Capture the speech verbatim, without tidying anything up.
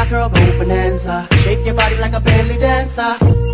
girl, go bonanza. Shake your body like a belly dancer.